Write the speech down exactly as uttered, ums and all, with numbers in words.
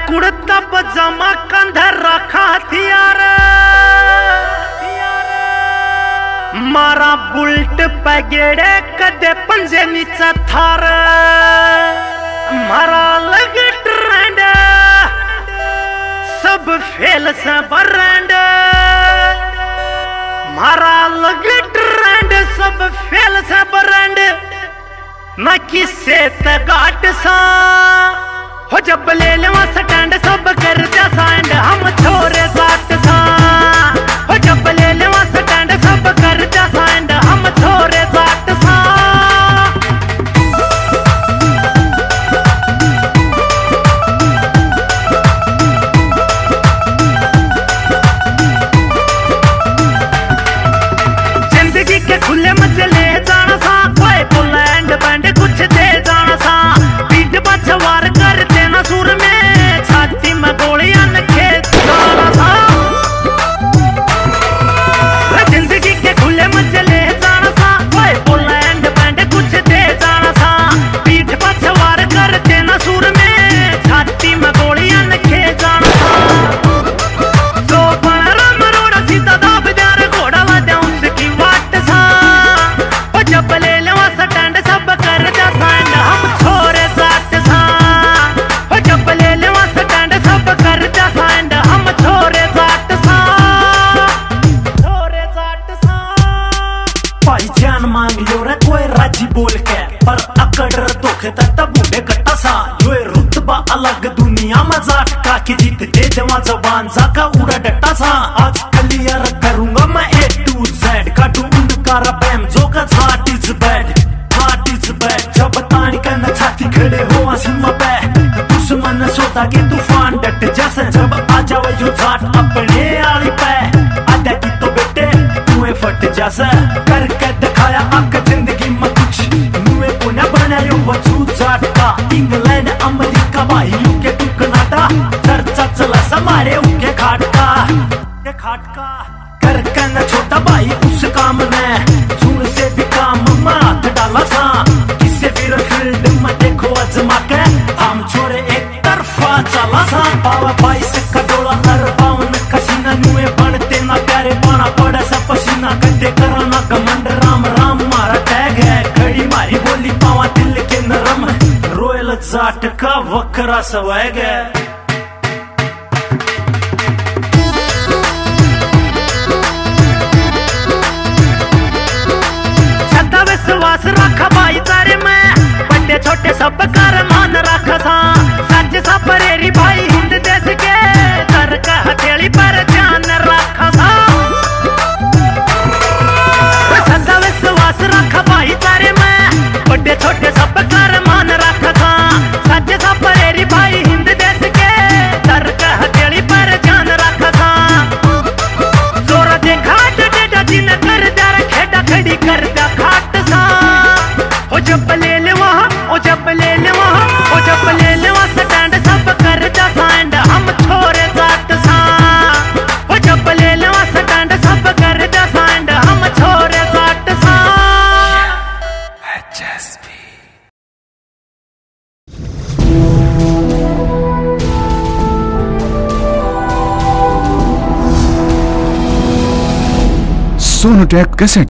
कुड़ता पजामा कंधर रखा हथियार, मारा बुल्ट पगेड़े कदे पंजे नीचा थार, मारा लग ट्रेंड सब फेल से बरेंड, मारा लग ट्रेंड सब फेल से बरेंड, न किसे तगाट सा हो जब ले लेवा स्टैंड सब कर जा साइंड हम छोरे जाट सा, हो जब ले लेवा स्टैंड सब कर जा साइंड हम छोरे जाट सा। जिंदगी के खुले मजे ले जाना सा, कोई पोलैंड बैंड कुछ दे जाना सा, पीठ बछवार कर देना सुर में, छाती में गोलियां खेत जाना सा। जिंदगी के खुले मजे ले जाना सा, कोई पोलैंड बैंड कुछ दे जाना सा, पीठ बछवार कर देना सुर में, छाती में गोलियां खेत जाना सा। तो बड़ा मरोड़ा सीधा दाब दिया घोड़ा वाद्या उसकी वाट सा, ओ जब ले लेवा स्टैंड सब कर जा साइंड हम छोरे जाट सा, ओ जब ले लेवा स्टैंड सब कर जा साइंड हम छोरे जाट सा, छोरे जाट सा। भाई जान मांग लो रे कोई राजी बोल के, पर अकड़ धोखे तक बूढ़े कट्टा सा, यो रुतबा अलग दुनिया में जाट का के जीत दे देवा जबान जाका उड़ा डट्टा सा। आज क्लियर करूंगा मैं ए टू जेड, काटू उनका रबैम जो का Jat is bad, Jat is bad. जब तानी करना छाती खड़े हो आसमां पे, दुश्मन सोता के तूफान डट जैसे, जब आ जावे जो जाट अपने आली पे, आधा की तो बेटे कुएं फट जैसे, करके दिखाया आग जिंदगी में कुछ, नुए को न बनायो वजूद जाट का, इंग्लैंड अमेरिका भाई यूके टू कनाडा, चर्चा चला समारे उनके खाट का, के खाट का। करके न छोटा भाई उस काम में, सुन से भी काम में हाथ डाला सा, किसे फिर फील्ड में देखो अजमा के, हम छोरे एक तरफा चला सा। पावा भाई से कटोला हर बावन कसीना, नुए बनते ना प्यारे पाना पड़ा सा पसीना, कटे कराना कमंड राम राम मारा टैग है, खड़ी मारी बोली पावा दिल के नरम, रोयल जाट का वकरा स्वैग है। विश्वास रखा भाईचारे में, बड़े छोटे सब कर मान रखा सा, सच सा परेरी भाई हिंद देश के, कर का हथेली पर ध्यान रखा सा। सदा विश्वास रखा भाईचारे में, बड़े छोटे सब कर मान रखा सा, सच सा परेरी भाई हिंद देश के, कर का हथेली पर ध्यान रखा सा। जोर देखा डेटा जिन कर दर खेड़ा खड़ी कर दा खाट सा, ओ जब ले ले वहाँ, ओ जब ले ले वहाँ, ओ जब ले ले वहाँ स्टैंड सब कर जा साइंड हम छोरे जाट सा, ओ जब ले ले वहाँ स्टैंड सब कर जा साइंड हम छोरे जाट सा। सोनोटेक कैसेट